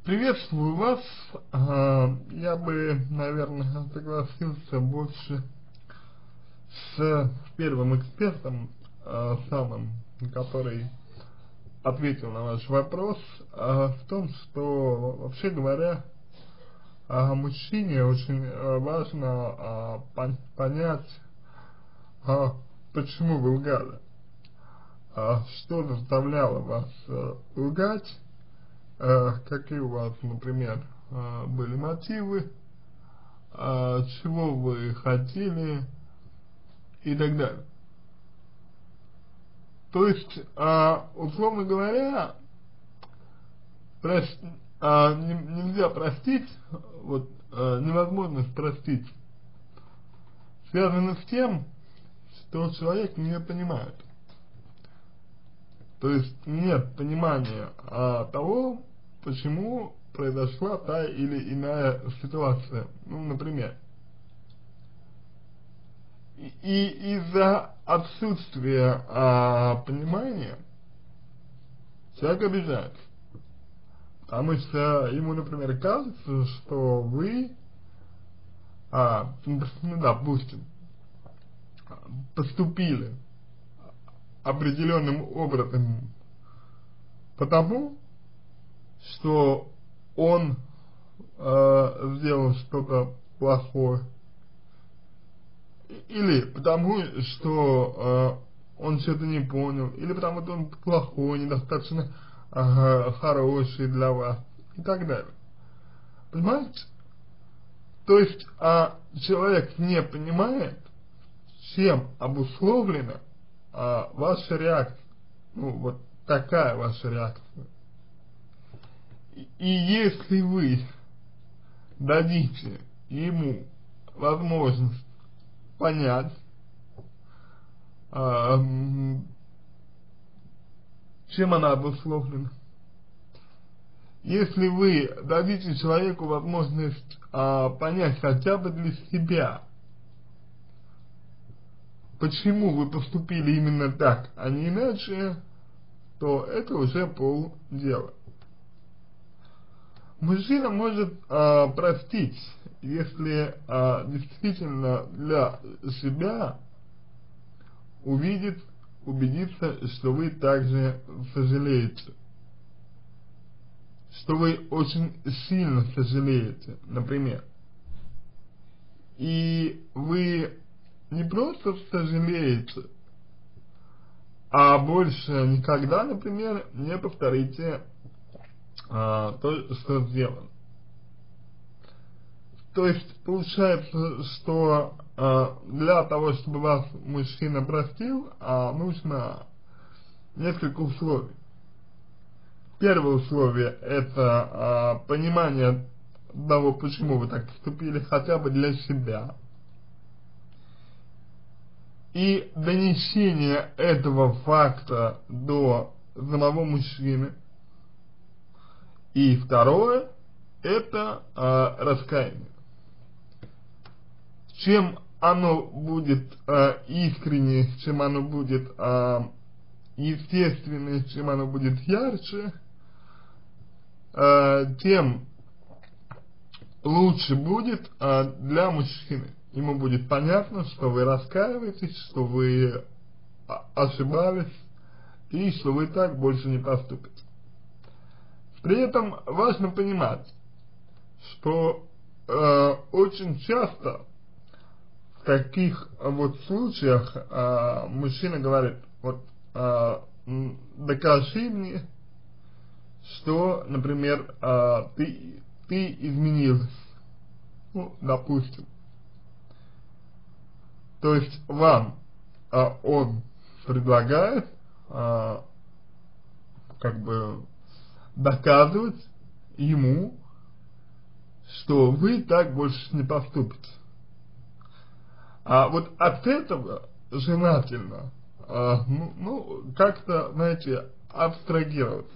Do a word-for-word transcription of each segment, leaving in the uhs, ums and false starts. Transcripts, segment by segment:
Приветствую вас. А, Я бы, наверное, согласился больше с первым экспертом, а, самым, который ответил на ваш вопрос, а, в том, что, вообще говоря, а, мужчине очень а, важно а, пон- понять, а, почему вы лгали, а, что заставляло вас а, лгать, а, какие у вас, например, а, были мотивы, а, чего вы хотели и так далее. То есть, а, условно говоря, прос- а, не- нельзя простить, вот а, невозможность простить, связано с тем, что человек не понимает. То есть нет понимания а, того, почему произошла та или иная ситуация. Ну, например, И, и из-за отсутствия а, понимания человек обижается. Потому что ему, например, кажется, что вы, а, ну, допустим, поступили определенным образом потому, что он э, сделал что-то плохое, или потому, что э, он что-то не понял, или потому, что он плохой, недостаточно э, хороший для вас, и так далее. Понимаете? То есть а, человек не понимает, чем обусловлена а, ваша реакция. Ну, вот такая ваша реакция. И, и если вы дадите ему возможность понять, а, чем она обусловлена, если вы дадите человеку возможность а, понять хотя бы для себя, почему вы поступили именно так, а не иначе, то это уже полдела. Мужчина может а, простить, если а, действительно для себя увидит, убедится, что вы также сожалеете, что вы очень сильно сожалеете, например. И вы не просто сожалеете, а больше никогда, например, не повторите а, то, что сделано. То есть получается, что а, для того, чтобы вас мужчина простил, а, нужно несколько условий. Первое условие – это а, понимание того, почему вы так поступили, хотя бы для себя. И донесение этого факта до самого мужчины. И второе – это а, раскаяние. Чем оно будет а, искреннее, чем оно будет а, естественнее, чем оно будет ярче, а, тем лучше будет а, для мужчины. Ему будет понятно, что вы раскаиваетесь, что вы ошибались и что вы так больше не поступите. При этом важно понимать, что э, очень часто в таких вот случаях э, мужчина говорит: вот э, докажи мне, что, например, э, ты, ты изменилась, ну, допустим. То есть вам э, он предлагает э, как бы доказывать ему, что вы так больше не поступите. А вот от этого желательно, а, ну, ну как-то, знаете, абстрагироваться.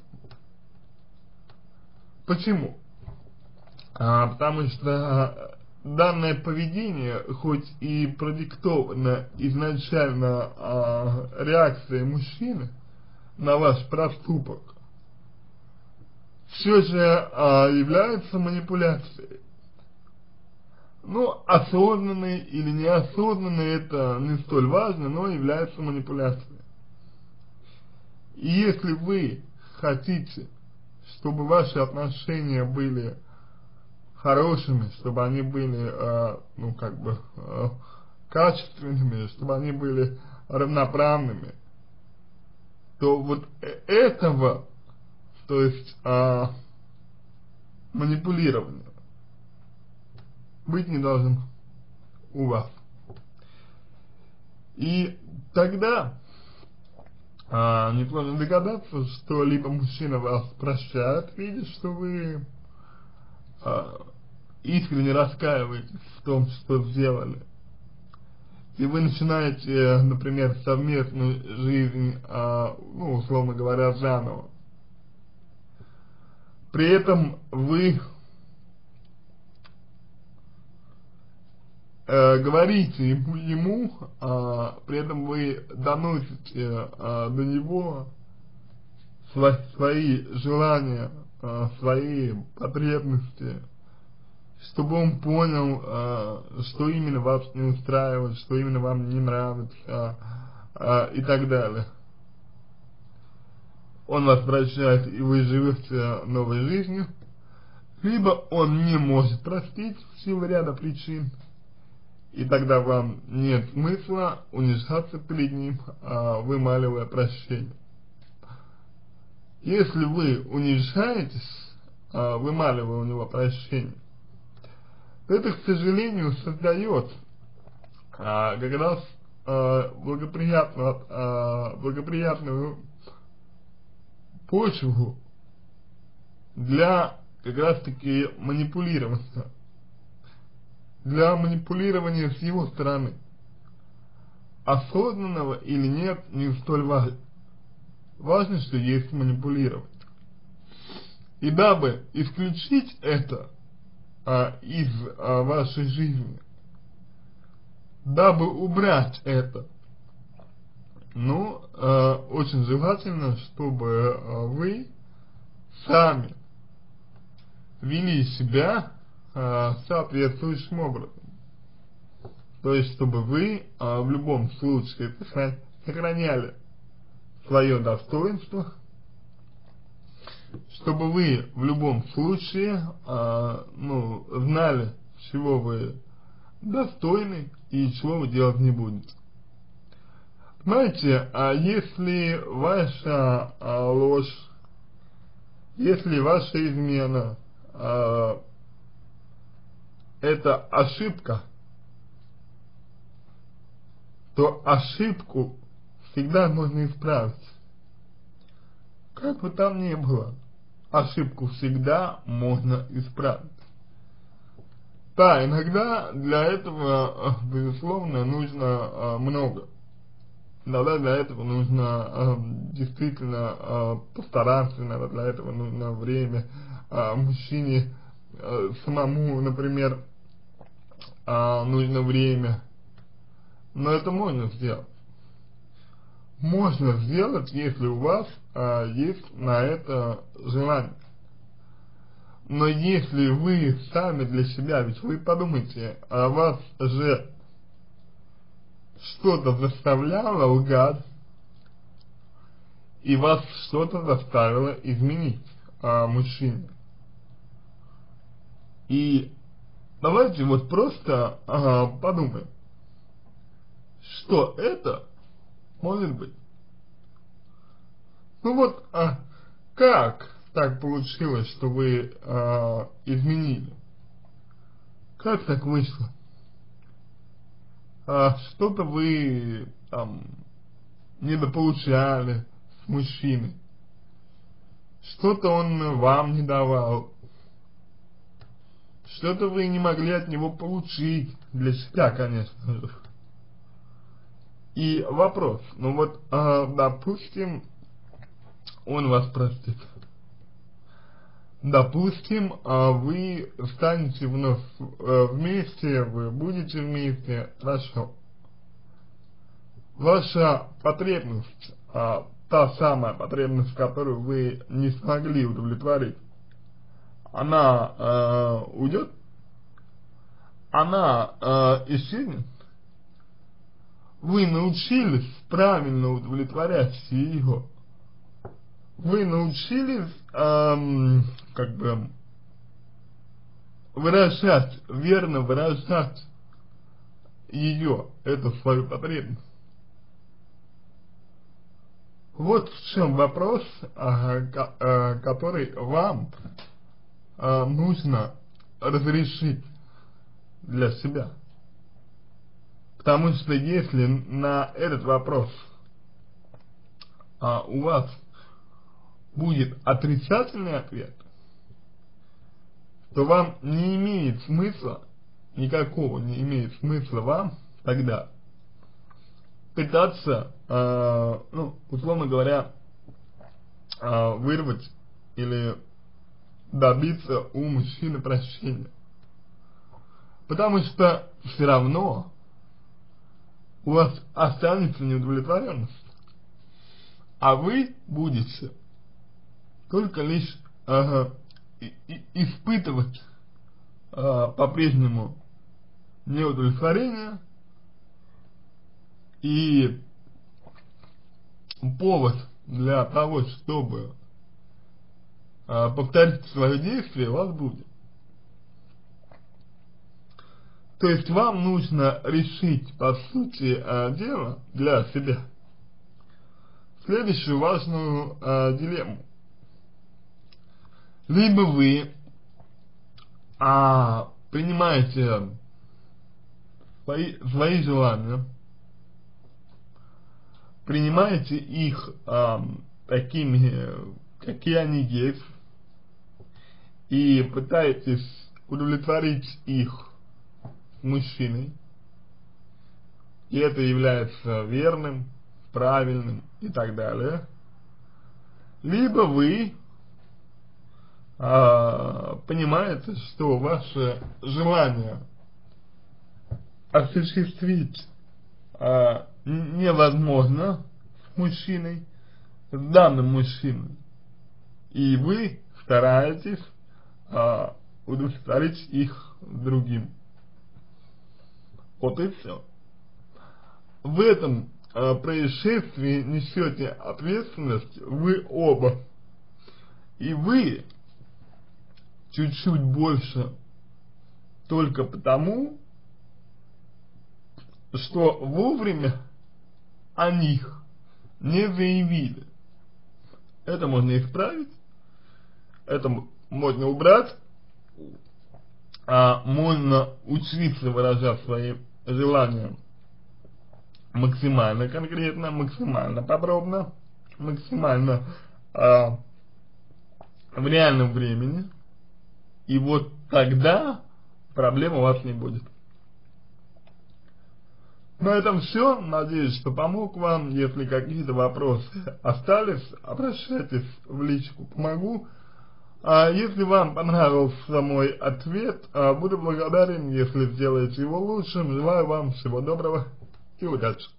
Почему? А, потому что данное поведение, хоть и продиктовано изначально а, реакцией мужчины на ваш проступок, все же а, является манипуляцией. Ну, осознанный или неосознанный, это не столь важно, но является манипуляцией. И если вы хотите, чтобы ваши отношения были хорошими, чтобы они были, э, ну, как бы, э, качественными, чтобы они были равноправными, то вот этого, то есть э, манипулирования, быть не должно у вас. И тогда а, несложно догадаться, что либо мужчина вас прощает, видя, что вы а, искренне раскаиваетесь в том, что сделали, и вы начинаете, например, совместную жизнь, а, ну, условно говоря, заново. При этом вы э, говорите ему, ему а, при этом вы доносите а, до него свои, свои желания, а, свои потребности, чтобы он понял, а, что именно вас не устраивает, что именно вам не нравится, а, и так далее. Он вас прощает, и вы живете новой жизнью, либо он не может простить в силу ряда причин, и тогда вам нет смысла унижаться перед ним, а, вымаливая прощение. Если вы унижаетесь, а, вымаливая у него прощение, то это, к сожалению, создает а, как раз а, благоприятную, а, благоприятную почву для как раз таки манипулирования. Для манипулирования с его стороны. Осознанного или нет, не столь важно. Важно, что есть манипулировать. И дабы исключить это а, из а, вашей жизни, дабы убрать это, ну, а, очень желательно, чтобы а, вы сами вели себя а, соответствующим образом. То есть, чтобы вы а, в любом случае сохраняли свое достоинство, чтобы вы в любом случае а, ну, знали, чего вы достойны и чего вы делать не будете. Знаете, а если ваша а, ложь, если ваша измена а, это ошибка, то ошибку всегда можно исправить. Как бы там ни было, ошибку всегда можно исправить. Да, иногда для этого, безусловно, нужно много. Иногда для этого нужно действительно постараться, иногда для этого нужно время. Мужчине самому, например, нужно время. Но это можно сделать. Можно сделать, если у вас а, есть на это желание. Но если вы сами для себя, ведь вы подумайте, а вас же что-то заставляло лгать, и вас что-то заставило изменить а, мужчине. И давайте вот просто а, подумаем, что это может быть. Ну вот, а как так получилось, что вы а, изменили? Как так вышло? А, что-то вы там недополучали с мужчиной, что-то он вам не давал, что-то вы не могли от него получить, для себя, конечно же. И вопрос, ну вот, а, допустим, он вас простит. Допустим, а, вы станете вновь а, вместе, вы будете вместе, хорошо. Ваша потребность, а, та самая потребность, которую вы не смогли удовлетворить, она э, уйдет, она э, исчезнет. Вы научились правильно удовлетворять ее. Вы научились эм, как бы выражать, верно выражать ее, эту свою потребность. Вот в чем вопрос, э, э, который вам э, нужно разрешить для себя. Потому что если на этот вопрос а, у вас будет отрицательный ответ, то вам не имеет смысла, никакого не имеет смысла вам тогда пытаться, э, ну, условно говоря, э, вырвать или добиться у мужчины прощения. Потому что все равно у вас останется неудовлетворенность, а вы будете только лишь э, и, и, испытывать э, по-прежнему неудовлетворение, и повод для того, чтобы э, повторить свое действие, у вас будет. То есть вам нужно решить, по сути э, дела, для себя следующую важную э, дилемму. Либо вы а, принимаете свои, свои желания, принимаете их а, такими, какие они есть, и пытаетесь удовлетворить их мужчиной, и это является верным, правильным и так далее. Либо вы а, понимаете, что ваше желание осуществить а, невозможно с мужчиной, с данным мужчиной, и вы стараетесь а, удовлетворить их другим. Вот и все. В этом э, происшествии несете ответственность вы оба. И вы чуть-чуть больше только потому, что вовремя о них не заявили. Это можно исправить, это можно убрать, а можно учиться выражать свои желания максимально конкретно, максимально подробно, максимально а, в реальном времени, и вот тогда проблем у вас не будет. На этом все. Надеюсь, что помог вам. Если какие-то вопросы остались, обращайтесь в личку, помогу. А если вам понравился мой ответ, буду благодарен, если сделаете его лучшим. Желаю вам всего доброго и удачи.